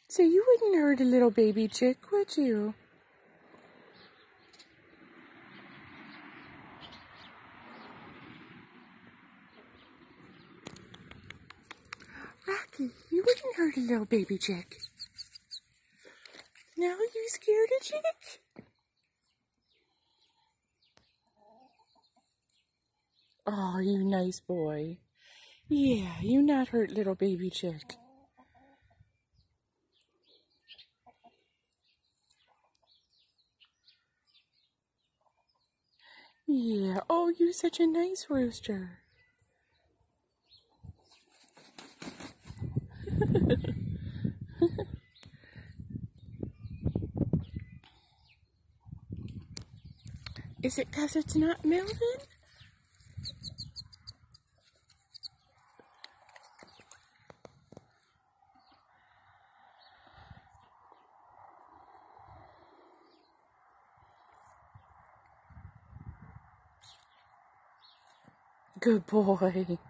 So you wouldn't hurt a little baby chick, would you? Rocky, you wouldn't hurt a little baby chick. Now you scared a chick? Oh, you nice boy. Yeah, you not hurt little baby chick. Yeah, oh, you such a nice rooster. Is it 'cause it's not Melvin? Good boy.